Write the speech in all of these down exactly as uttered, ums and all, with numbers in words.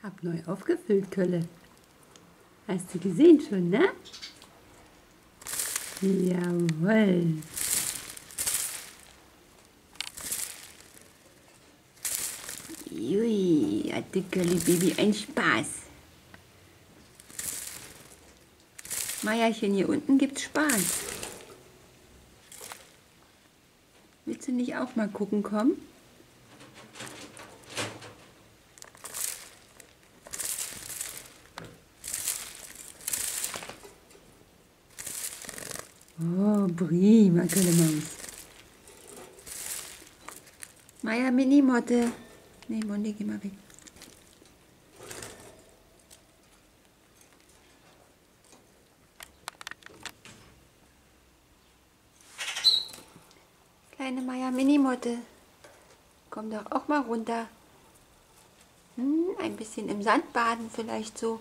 Hab neu aufgefüllt, Kölle. Hast du gesehen schon, ne? Jawohl. Jui, hatte Kölle Baby einen Spaß. Meierchen, hier unten gibt's Spaß. Willst du nicht auch mal gucken kommen? Oh, prima, Köllemaus. Meier, Minimotte. Nee, Mondi, geh mal weg. Kleine Meier, Minimotte. Komm doch auch mal runter. Hm, ein bisschen im Sand baden vielleicht so.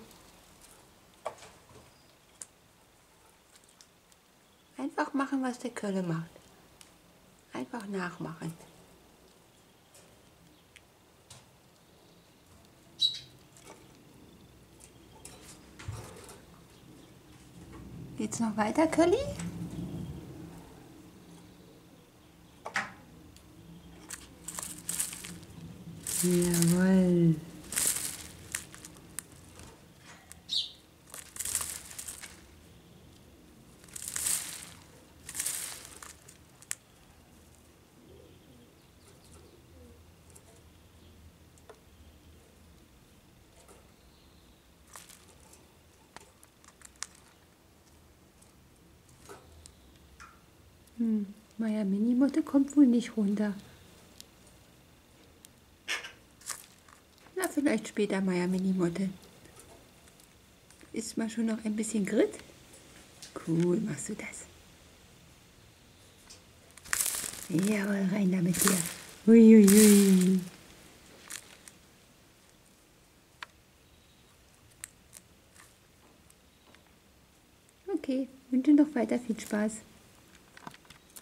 Einfach machen, was der Kölle macht. Einfach nachmachen. Geht's noch weiter, Kölli? Jawohl. Hm, Meier Minimotte kommt wohl nicht runter. Na, vielleicht später, Meier Minimotte. Isst mal schon noch ein bisschen Grit? Cool, machst du das. Jawohl, rein da mit dir. Uiuiui. Okay, wünsche noch weiter viel Spaß.